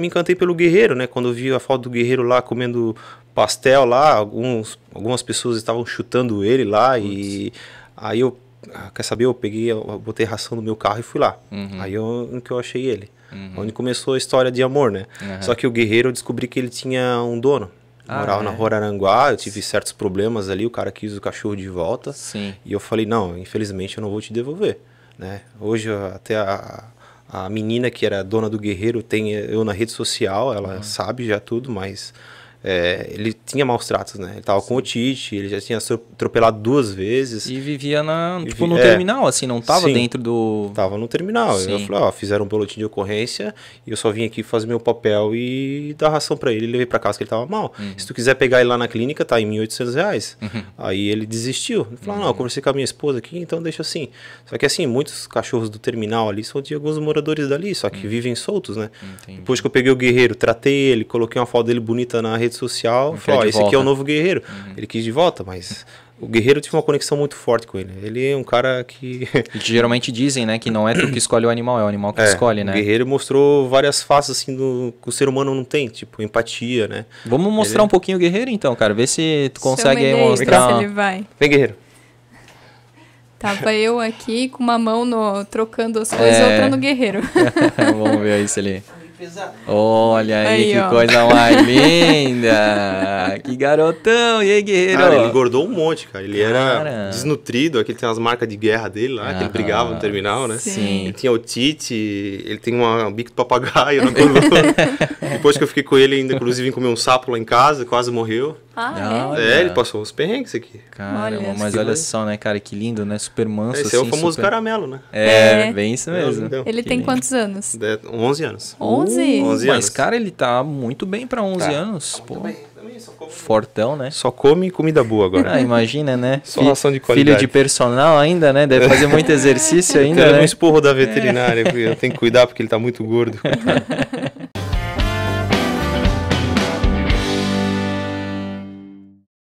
me encantei pelo Guerreiro, né? Quando eu vi a foto do Guerreiro lá comendo pastel lá, algumas pessoas estavam chutando ele lá. E aí quer saber, eu botei ração no meu carro e fui lá. Aí que eu achei ele. Onde começou a história de amor, né? Só que o Guerreiro, eu descobri que ele tinha um dono. Morava na Rua Aranguá, eu tive certos problemas ali, o cara quis o cachorro de volta. Sim. E eu falei, não, infelizmente eu não vou te devolver, né? Hoje até a menina que era dona do Guerreiro tem eu na rede social, ela sabe já tudo, mas ele tinha maus tratos, né? Ele tava com otite, ele já tinha atropelado 2 vezes. E vivia no terminal, assim, não tava dentro do... Tava no terminal. Sim. Eu falei, fizeram um boletim de ocorrência e eu só vim aqui fazer meu papel e dar ração pra ele. Levei pra casa que ele tava mal. Se tu quiser pegar ele lá na clínica, tá em R$1.800. Aí ele desistiu. Ele falou, não, eu conversei com a minha esposa aqui, então deixa assim. Só que assim, muitos cachorros do terminal ali são de alguns moradores dali, só que vivem soltos, né? Entendi. Depois que eu peguei o Guerreiro, tratei ele, coloquei uma foto dele bonita na rede social, falei, esse aqui é o novo Guerreiro. Ele quis de volta, mas o Guerreiro tive uma conexão muito forte com ele. Ele é um cara que... Geralmente dizem, né, que não é tu que escolhe o animal, é o animal que escolhe, né? O Guerreiro mostrou várias faces, assim, que o ser humano não tem, tipo, empatia, né? Vamos mostrar um pouquinho o Guerreiro, então, cara. Vê se tu consegue aí mostrar. Se ele vai. Vem, Guerreiro. Tava eu aqui com uma mão trocando as coisas, outra no Guerreiro. Vamos ver aí se ele... Olha aí, que ó. coisa mais linda! Que garotão! E aí, Guerreiro? Cara, ele engordou um monte, cara. Ele era desnutrido, aqui tem umas marcas de guerra dele lá, que ele brigava no terminal, né? Sim. Ele tinha otite, ele tem um bico de papagaio na coluna. Depois que eu fiquei com ele, ainda inclusive comer um sapo lá em casa, quase morreu. Ele passou uns perrengues aqui. Caramba, mas olha só, né, cara, que lindo, né? Super manso, Esse assim, é o famoso caramelo, né? Bem isso mesmo. Ele tem quantos anos? 11 anos. 11? 11 Mas, anos. cara, ele tá muito bem pra 11 anos. Pô, fortão, né? Só come comida boa agora. Imagina, né? Só ração de qualidade. Filho de personal ainda, né? Deve fazer muito exercício ainda, Quero né? um esporro da veterinária, porque eu tenho que cuidar porque ele tá muito gordo.